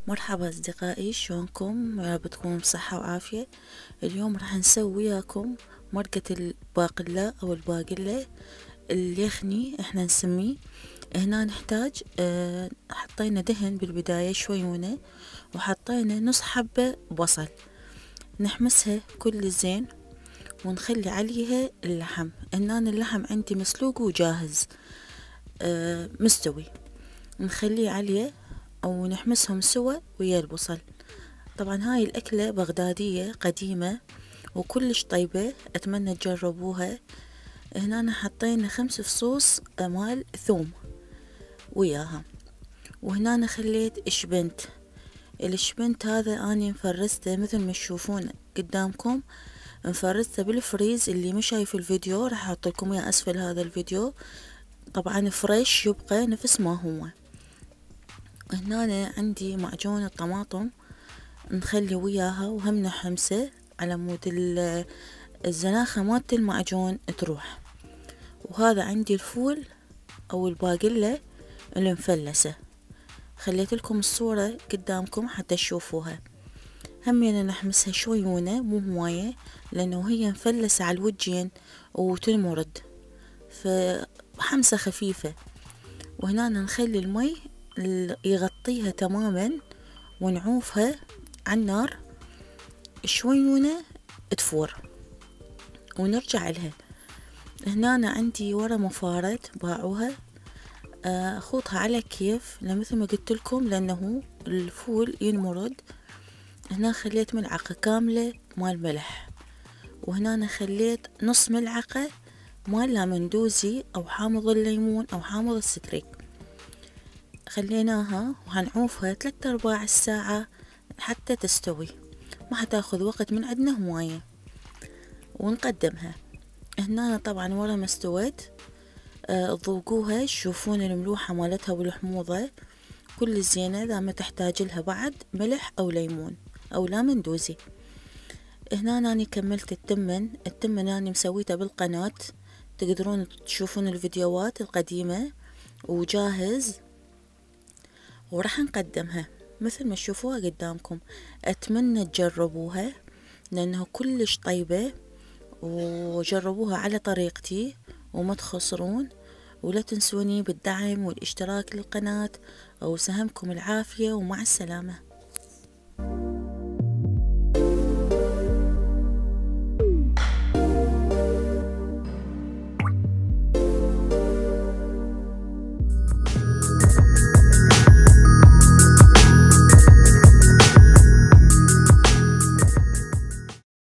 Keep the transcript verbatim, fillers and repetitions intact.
مرحبا أصدقائي، شلونكم؟ يا رب تكونوا بصحة وعافية. اليوم راح نسوي وياكم مرقة الباقلاء أو الباقلة اليخني احنا نسميه. هنا نحتاج اه حطينا دهن بالبداية شويونة، وحطينا نص حبة بصل نحمسها كل زين، ونخلي عليها اللحم. هنا اللحم عندي مسلوق وجاهز اه مستوي، نخليه عليه أو نحمسهم سوا ويا البصل. طبعا هاي الأكلة بغدادية قديمة وكلش طيبة، أتمنى تجربوها. هنا أنا حطينا خمس فصوص مال ثوم وياها، وهنا أنا خليت إشبنت. الإشبنت هذا أني مفرزته مثل ما تشوفون قدامكم، مفرزته بالفريز. اللي مش شايف الفيديو راح أحط لكم إياه أسفل هذا الفيديو. طبعا فريش يبقى نفس ما هو. هنا عندي معجون الطماطم نخلي وياها وهم نحمسه على مود الزناخة مالت المعجون تروح. وهذا عندي الفول او الباقلة المفلسة، خليت لكم الصورة قدامكم حتى تشوفوها. همينا نحمسها شويونة مو هواية، لانه هي مفلسة على الوجين وتنمرد، فحمسة خفيفة. وهنا نخلي المي يغطيها تماما ونعوفها على النار شويونة تفور ونرجع لها. هنا أنا عندي ورا مفارد باعوها، أخوضها على كيف مثل ما قلت لكم لأنه الفول ينمرد. هنا خليت ملعقة كاملة مال ملح، وهنا أنا خليت نص ملعقة مال لامندوزي أو حامض الليمون أو حامض الستريك. خليناها وهنعوفها ثلاثة أرباع الساعة حتى تستوي، ما حتاخذ وقت من عندنا هواية، ونقدمها. هنا أنا طبعا ورا ما استوت تذوقوها تشوفون الملوحة مالتها والحموضة كل زينة. إذا ما تحتاج لها بعد ملح أو ليمون أو لامندوزي. هنا أنا كملت التمن. التمن أنا مسويته بالقناة، تقدرون تشوفون الفيديوهات القديمة وجاهز. وراح نقدمها مثل ما تشوفوها قدامكم. أتمنى تجربوها لأنها كلش طيبة، وجربوها على طريقتي وما تخسرون. ولا تنسوني بالدعم والاشتراك للقناة، وسهمكم العافية ومع السلامة.